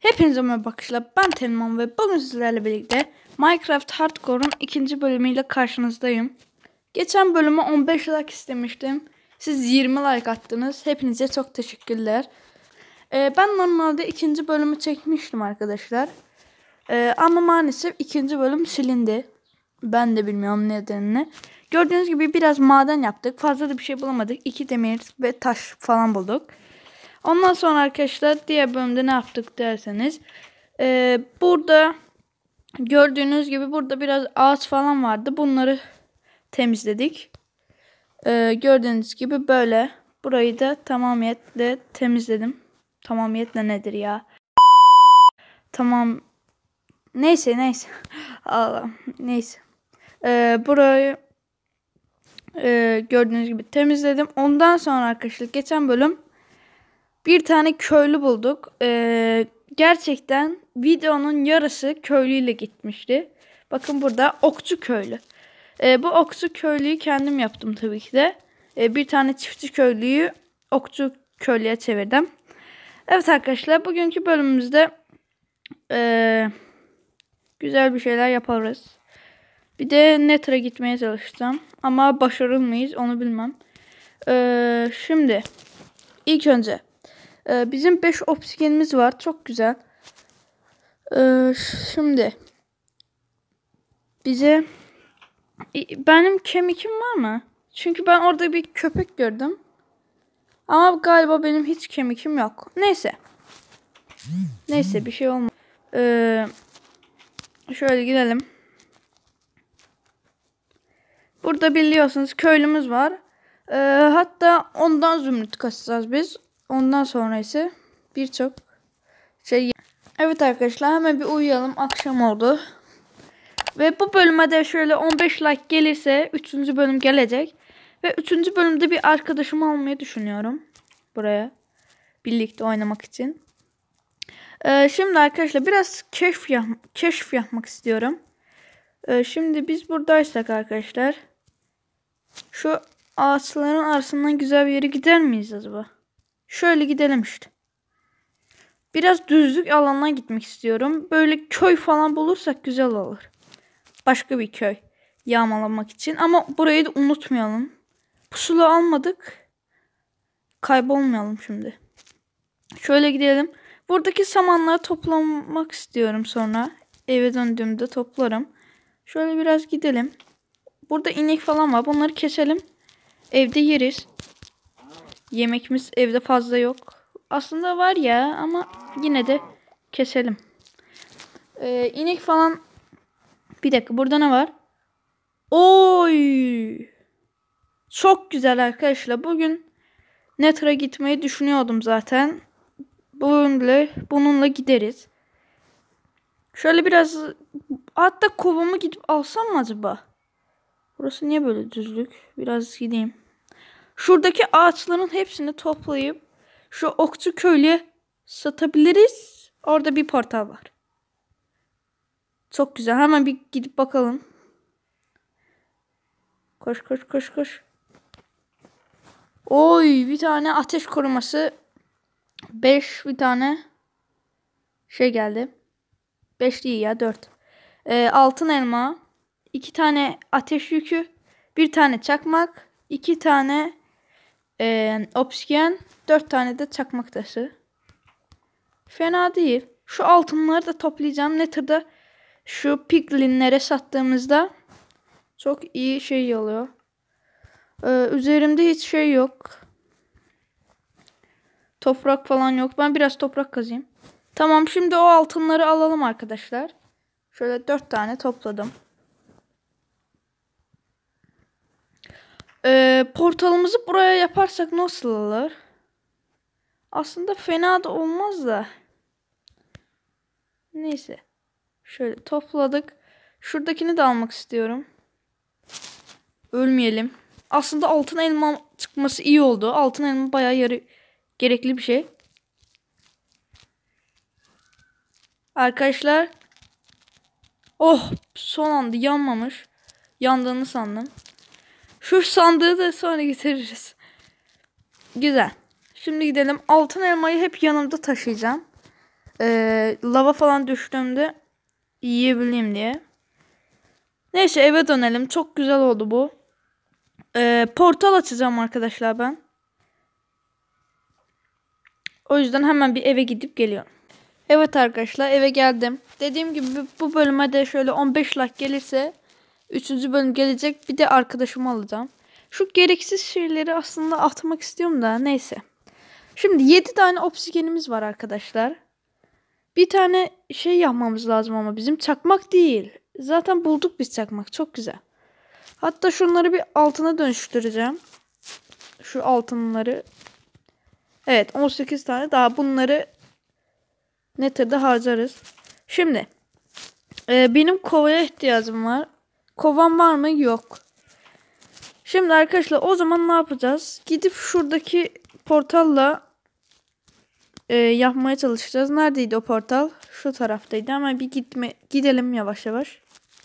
Hepinize merhaba arkadaşlar, ben Teğmen ve bugün sizlerle birlikte Minecraft Hardcore'un ikinci bölümüyle karşınızdayım. Geçen bölümü 15 like istemiştim. Siz 20 like attınız. Hepinize çok teşekkürler. Ben normalde ikinci bölümü çekmiştim arkadaşlar. Ama maalesef ikinci bölüm silindi. Ben de bilmiyorum nedenini. Gördüğünüz gibi biraz maden yaptık. Fazla da bir şey bulamadık. 2 demir ve taş falan bulduk. Ondan sonra arkadaşlar diğer bölümde ne yaptık derseniz. Burada gördüğünüz gibi burada biraz ağaç falan vardı. Bunları temizledik. Gördüğünüz gibi böyle. Burayı da tamamiyetle temizledim. Tamamiyetle nedir ya? Tamam. Neyse. Allah. Neyse. Burayı gördüğünüz gibi temizledim. Ondan sonra arkadaşlar geçen bölüm bir tane köylü bulduk. Gerçekten videonun yarısı köylüyle gitmişti. Bakın burada okçu köylü. Bu okçu köylüyü kendim yaptım tabii ki de. Bir tane çiftçi köylüyü okçu köylüye çevirdim. Evet arkadaşlar, bugünkü bölümümüzde güzel bir şeyler yaparız. Bir de Nether'a gitmeye çalışacağım. Ama başarır mıyız onu bilmem. Şimdi ilk önce bizim 5 obsidianimiz var. Çok güzel. Şimdi bize benim kemikim var mı? Çünkü ben orada bir köpek gördüm. Ama galiba benim hiç kemikim yok. Neyse bir şey olmaz. Şöyle gidelim. Burada biliyorsunuz köylümüz var. Hatta ondan zümrüt kasacağız biz. Ondan sonra ise birçok şey. Evet arkadaşlar, hemen bir uyuyalım. Akşam oldu. Ve bu bölüme de şöyle 15 like gelirse 3. bölüm gelecek. Ve 3. bölümde bir arkadaşımı almayı düşünüyorum. Buraya. Birlikte oynamak için. Şimdi arkadaşlar biraz keşif yapmak istiyorum. Şimdi biz buradaysak arkadaşlar. Şu ağaçların arasından güzel bir yere gider miyiz acaba? Şöyle gidelim işte. Biraz düzlük alanına gitmek istiyorum. Böyle köy falan bulursak güzel olur. Başka bir köy yağmalamak için. Ama burayı da unutmayalım. Pusula almadık. Kaybolmayalım şimdi. Şöyle gidelim. Buradaki samanları toplamak istiyorum sonra. Eve döndüğümde toplarım. Şöyle biraz gidelim. Burada inek falan var. Bunları keselim. Evde yeriz. Yemekimiz evde fazla yok. Aslında var ya ama yine de keselim. İnek falan. Bir dakika, burada ne var? Oy! Çok güzel arkadaşlar. Bugün Nether'a gitmeyi düşünüyordum zaten. Bununla gideriz. Şöyle biraz, hatta kovamı gidip alsam mı acaba? Burası niye böyle düzlük? Biraz gideyim. Şuradaki ağaçların hepsini toplayıp şu okçu köylüye satabiliriz. Orada bir portal var. Çok güzel. Hemen bir gidip bakalım. Koş. Oy, bir tane ateş koruması. 5 bir tane şey geldi. 5 değil ya, 4. Altın elma. 2 tane ateş yükü. 1 tane çakmak. 2 tane obsidian. 4 tane de çakmak taşı. Fena değil. Şu altınları da toplayacağım. Nether'da şu piglinlere sattığımızda çok iyi şey oluyor. Üzerimde hiç şey yok. Toprak falan yok. Ben biraz toprak kazayım. Tamam, şimdi o altınları alalım arkadaşlar. Şöyle 4 tane topladım. Portalımızı buraya yaparsak nasıl olur? Aslında fena da olmaz da. Neyse. Şöyle topladık. Şuradakini de almak istiyorum. Ölmeyelim. Aslında altın elma çıkması iyi oldu. Altın elma bayağı gerekli bir şey. Arkadaşlar. Oh, son anda yanmamış. Yandığını sandım. Şu sandığı da sonra getiririz. Güzel. Şimdi gidelim. Altın elmayı hep yanımda taşıyacağım. Lava falan düştüğümde yiyebileyim diye. Neyse eve dönelim. Çok güzel oldu bu. Portal açacağım arkadaşlar ben. O yüzden hemen bir eve gidip geliyorum. Evet arkadaşlar eve geldim. Dediğim gibi bu bölüme de şöyle 15 like gelirse 3. bölüm gelecek. Bir de arkadaşımı alacağım. Şu gereksiz şeyleri aslında atmak istiyorum da neyse. Şimdi 7 tane obsidianimiz var arkadaşlar. Bir tane şey yapmamız lazım ama bizim çakmak değil. Zaten bulduk biz çakmak. Çok güzel. Hatta şunları bir altına dönüştüreceğim. Şu altınları. Evet 18 tane daha bunları Nether'da harcarız. Şimdi benim kovaya ihtiyacım var. Kovam var mı? Yok. Şimdi arkadaşlar o zaman ne yapacağız? Gidip şuradaki portalla yapmaya çalışacağız. Neredeydi o portal? Şu taraftaydı ama bir gidelim yavaş yavaş.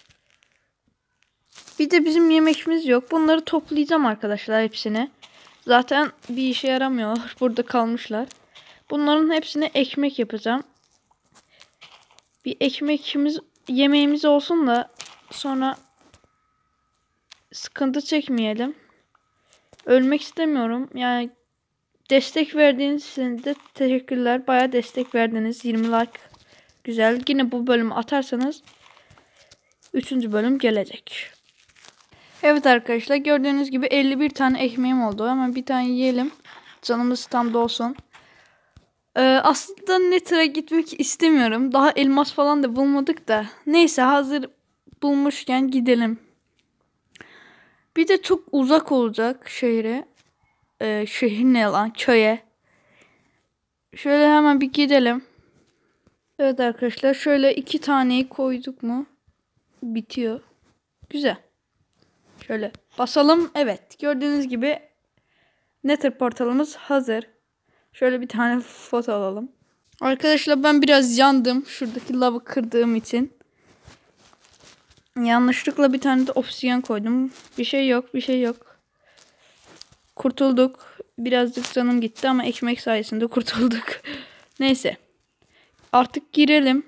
Bir de bizim yemekimiz yok. Bunları toplayacağım arkadaşlar hepsini. Zaten bir işe yaramıyor. Burada kalmışlar. Bunların hepsine ekmek yapacağım. Bir yemeğimiz olsun da sonra sıkıntı çekmeyelim. Ölmek istemiyorum. Yani destek verdiğiniz için de teşekkürler. Bayağı destek verdiniz. 20 like. Güzel. Yine bu bölümü atarsanız 3. bölüm gelecek. Evet arkadaşlar gördüğünüz gibi 51 tane ekmeğim oldu. Hemen bir tane yiyelim. Canımız tam dolsun. Aslında Nether'a gitmek istemiyorum. Daha elmas falan da bulmadık da. Neyse hazır bulmuşken gidelim. Bir de çok uzak olacak şehre. Şehir ne lan? Köye. Şöyle hemen bir gidelim. Evet arkadaşlar şöyle 2 taneyi koyduk mu? Bitiyor. Güzel. Şöyle basalım. Evet gördüğünüz gibi Nether portalımız hazır. Şöyle bir tane foto alalım. Arkadaşlar ben biraz yandım. Şuradaki lavı kırdığım için. Yanlışlıkla bir tane de obsidian koydum. Bir şey yok. Bir şey yok. Kurtulduk. Birazcık canım gitti ama ekmek sayesinde kurtulduk. Neyse. Artık girelim.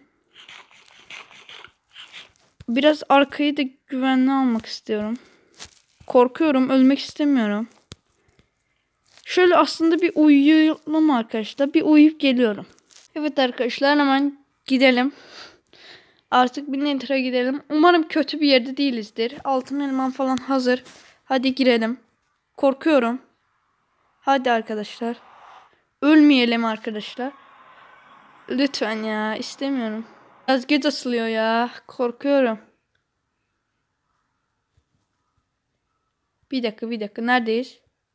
Biraz arkayı da güvenli almak istiyorum. Korkuyorum. Ölmek istemiyorum. Şöyle aslında bir uyuyalım arkadaşlar. Bir uyuyup geliyorum. Evet arkadaşlar hemen gidelim. Artık bir Nether'a gidelim. Umarım kötü bir yerde değilizdir. Altın elman falan hazır. Hadi girelim. Korkuyorum. Hadi arkadaşlar. Ölmeyelim arkadaşlar. Lütfen ya istemiyorum. Biraz geç asılıyor ya. Korkuyorum. Bir dakika. Neredeyiz?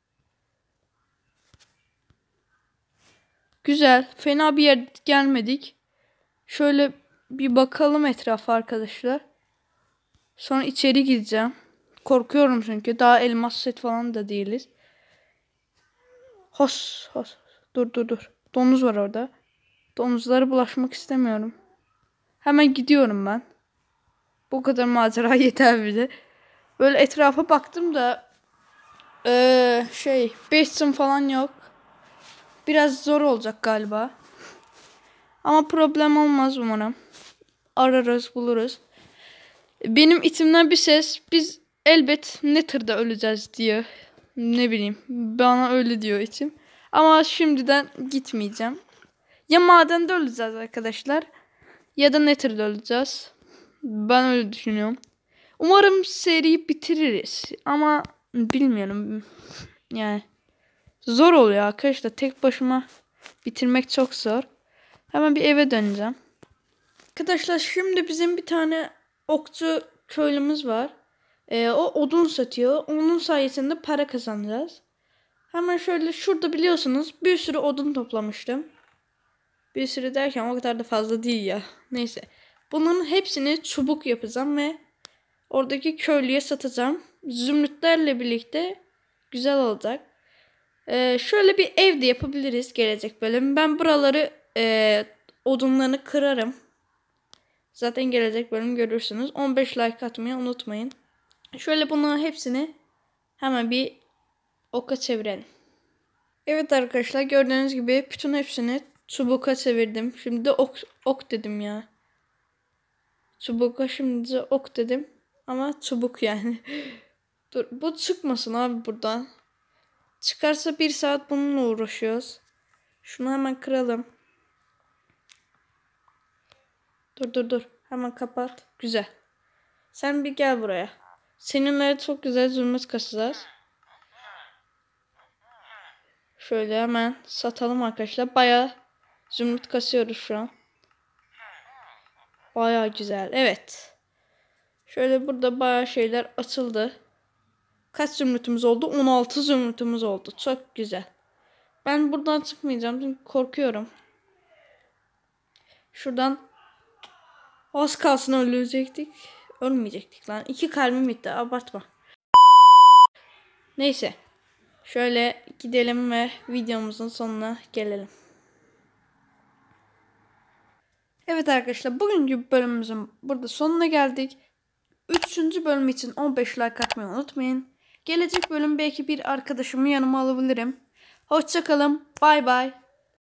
Güzel. Fena bir yer gelmedik. Şöyle bir bakalım etrafa arkadaşlar. Sonra içeri gideceğim. Korkuyorum çünkü. Daha elmas set falan da değiliz. Hos. Dur. Domuz var orada. Domuzlara bulaşmak istemiyorum. Hemen gidiyorum ben. Bu kadar macera yeter bize. Böyle etrafa baktım da basin falan yok. Biraz zor olacak galiba. Ama problem olmaz umarım. Ararız buluruz. Benim içimden bir ses biz elbet Nether'da öleceğiz diyor. Ne bileyim bana öyle diyor içim. Ama şimdiden gitmeyeceğim. Ya madende öleceğiz arkadaşlar. Ya da Nether'da öleceğiz. Ben öyle düşünüyorum. Umarım seriyi bitiririz. Ama bilmiyorum. Yani zor oluyor arkadaşlar. Tek başıma bitirmek çok zor. Hemen bir eve döneceğim. Arkadaşlar şimdi bizim bir tane okçu köylümüz var. O odun satıyor. Onun sayesinde para kazanacağız. Hemen şöyle şurada biliyorsunuz bir sürü odun toplamıştım. Bir sürü derken o kadar da fazla değil ya. Neyse. Bunun hepsini çubuk yapacağım ve oradaki köylüye satacağım. Zümrütlerle birlikte güzel olacak. Şöyle bir ev de yapabiliriz gelecek bölüm. Ben buraları odunlarını kırarım. Zaten gelecek bölüm görürsünüz. 15 like atmayı unutmayın. Şöyle bunların hepsini hemen bir oka çevirelim. Evet arkadaşlar gördüğünüz gibi bütün hepsini Çubuka çevirdim. Şimdi ok dedim ya. Çubuka şimdi de ok dedim. Ama çubuk yani. Dur bu çıkmasın abi buradan. Çıkarsa 1 saat bununla uğraşıyoruz. Şunu hemen kıralım. Dur. Hemen kapat. Güzel. Sen bir gel buraya. Seninle çok güzel zümrüt kasacağız. Şöyle hemen satalım arkadaşlar. Bayağı zümrüt kasıyoruz şu an. Bayağı güzel. Evet. Şöyle burada bayağı şeyler açıldı. Kaç zümrütümüz oldu? 16 zümrütümüz oldu. Çok güzel. Ben buradan çıkmayacağım çünkü korkuyorum. Şuradan az kalsın ölecektik. Ölmeyecektik lan. 2 kalbim bitti. Abartma. Neyse. Şöyle gidelim ve videomuzun sonuna gelelim. Evet arkadaşlar, bugünkü bölümümüzün burada sonuna geldik. 3. bölüm için 15 like atmayı unutmayın. Gelecek bölüm belki bir arkadaşımı yanıma alabilirim. Hoşça kalın. Bay bay.